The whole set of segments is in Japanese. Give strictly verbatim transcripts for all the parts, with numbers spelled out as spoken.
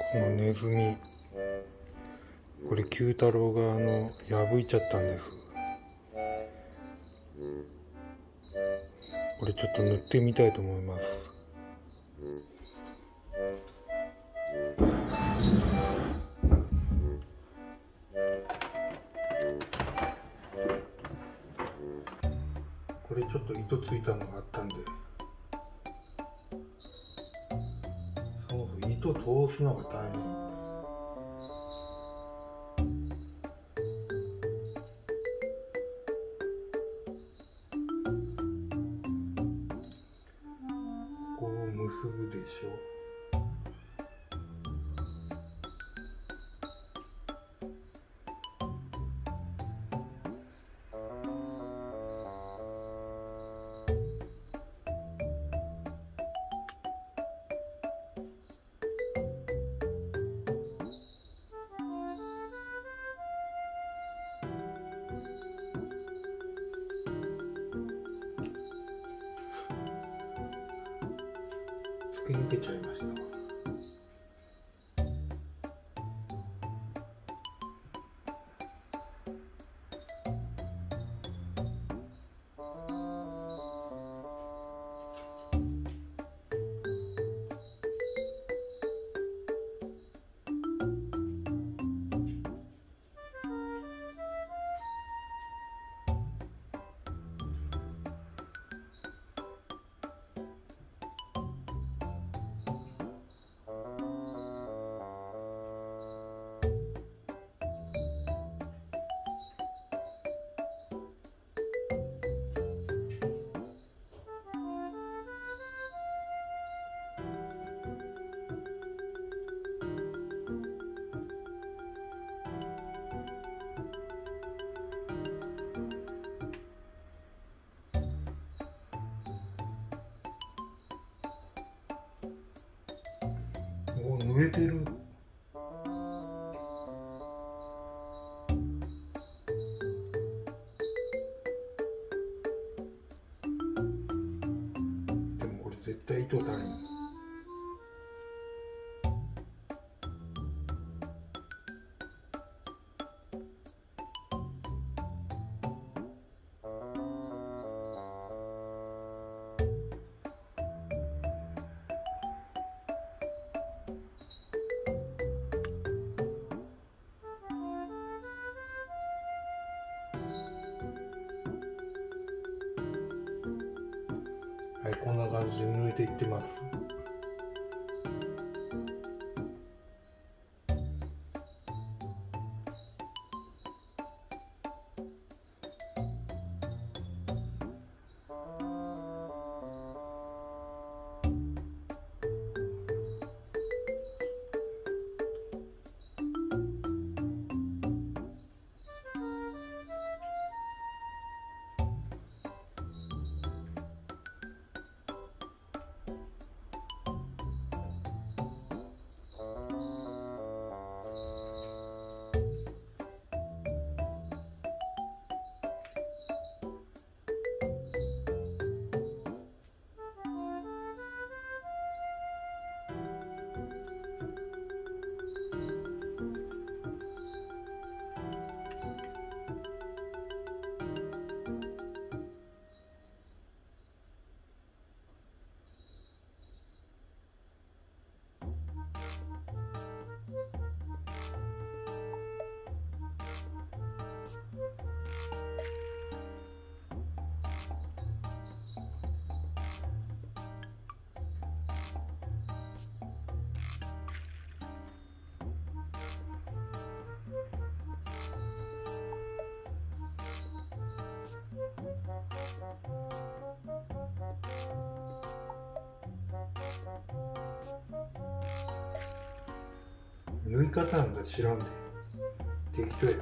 このネズミ、これ九太郎があの破いちゃったんです。これちょっと塗ってみたいと思います。これちょっと糸ついたのがあったんで、そもそも糸通すのが大変。こう結ぶでしょ。突き抜けちゃいました。もう濡れてる。でもこれ絶対糸足りん。はい、こんな感じで抜いていってます。縫い方なんか知らんで、適当やで。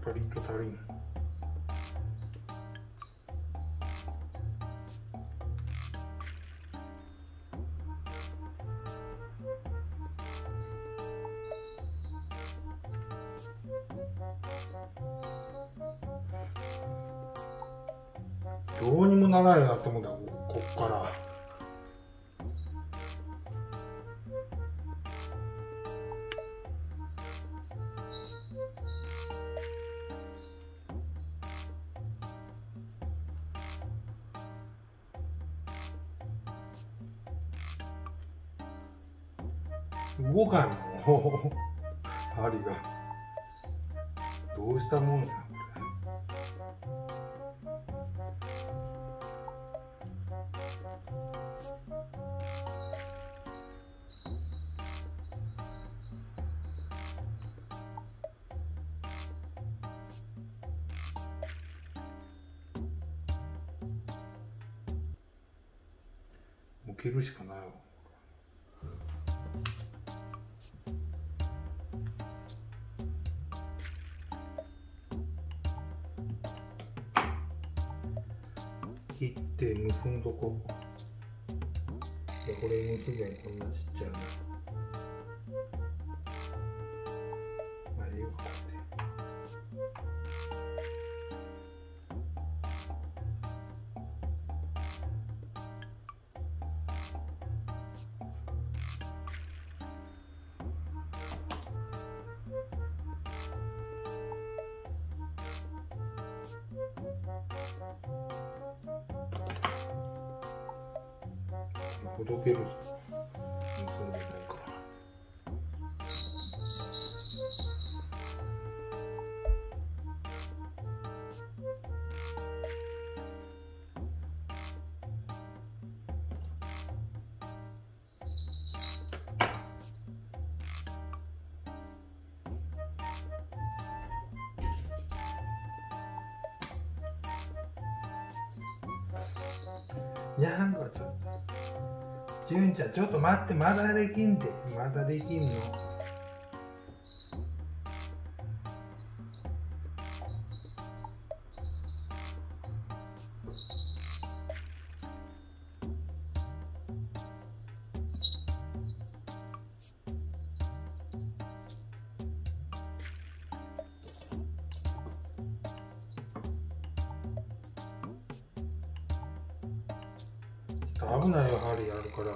ぱり糸足りん。どうにもならんよなって思った、こっから。動かんの針が。どうしたもんやこれ。もう切るしかないわ。切って結んどこう。いやこれ結ぶやん、こんなちっちゃいの。まあいいわ、こうやって。ほどけるぞ。結んでないから。なんかちょっと。純ちゃん、ちょっと待って、まだできんて。まだできんの。危ないよ、針あるから。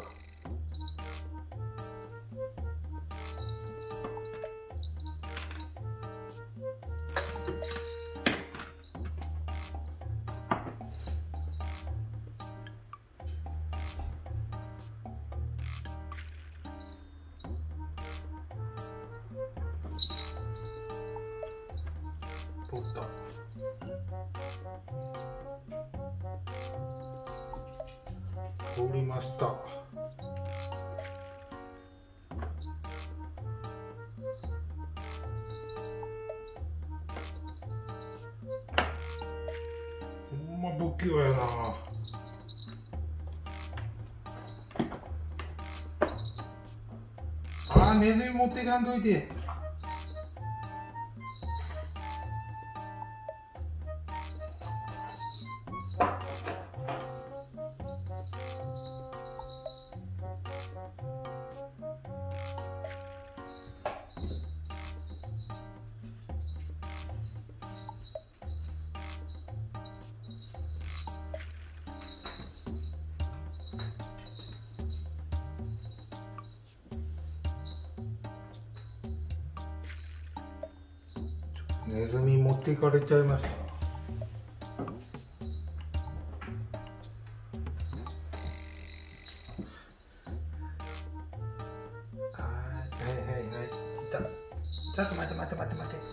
取った。通りました。ほんま不器用やな。あー、ネズミ持っていかんといて。ネズミ持っていかれちゃいました。はいはいはいはい。いた。ちょっと待って待って待って待って。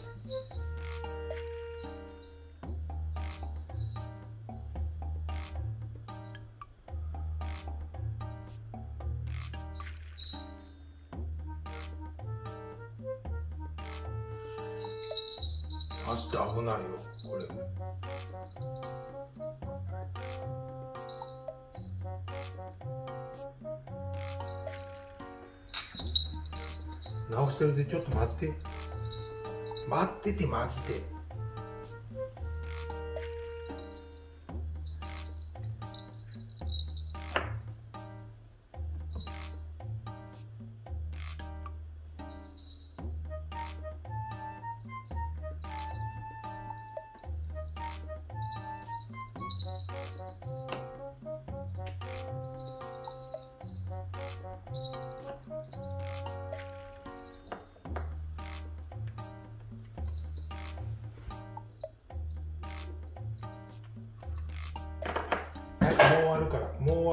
マジで危ないよ、これ。直してるで、ちょっと待って。待ってて、マジで。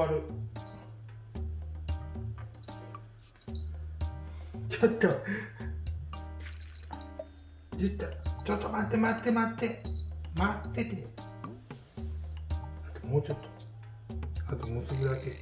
わる。ちょっと言ったちょっと待って待って待って待ってて。あともうちょっと、あともうすぐだけ。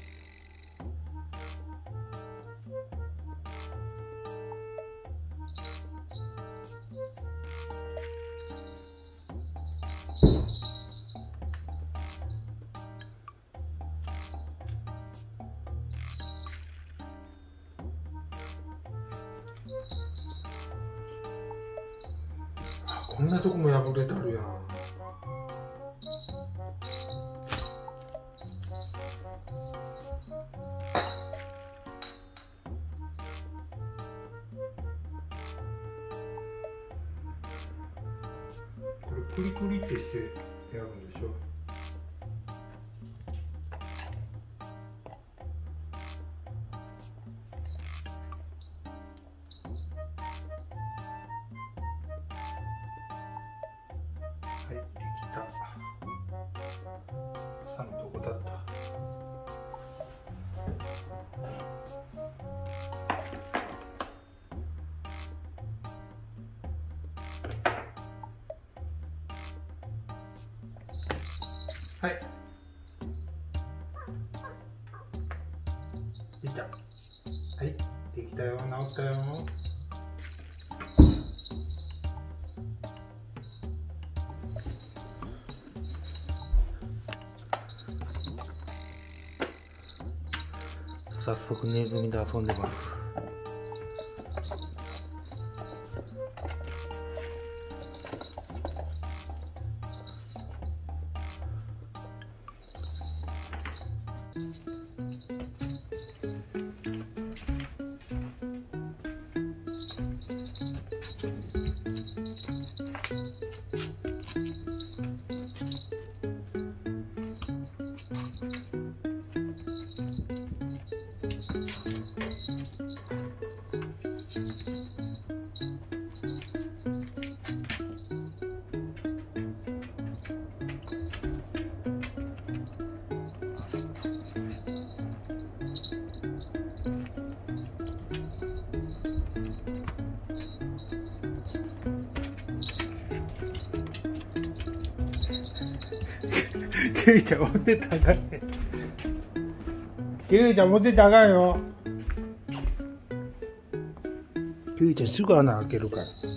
こんなとこも破れてあるやん。これクリクリってしてやるんでしょ。はい、できた。さんどこだった。はい。できた。はい、できたよ、直ったよ。早速ネズミで遊んでます。キウイちゃん持ってたらね。キウイちゃん持ってたらあかんよ。キウイちゃんすぐ穴開けるから。